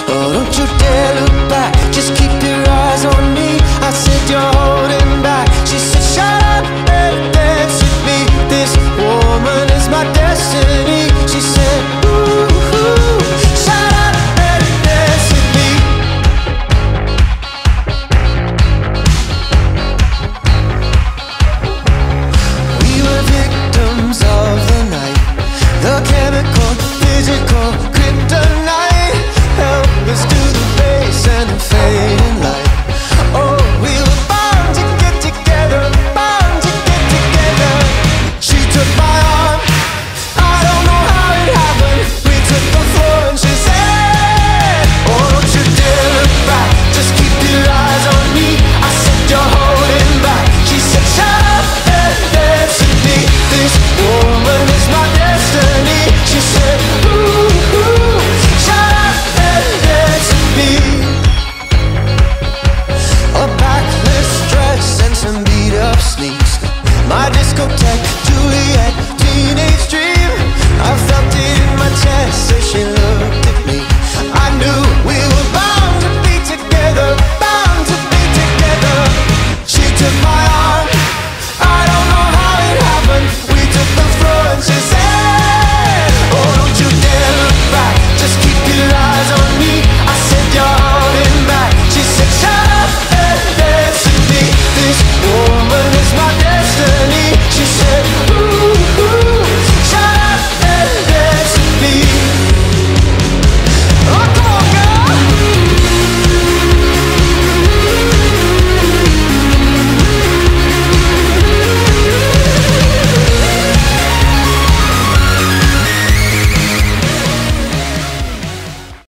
Oh, don't you dare look back, just keep your eyes on me. I said you're holding back. She said shut up and dance with me. This woman is my destiny. She said ooh, ooh, shut up and dance with me. We were victims of the night, the chemical, physical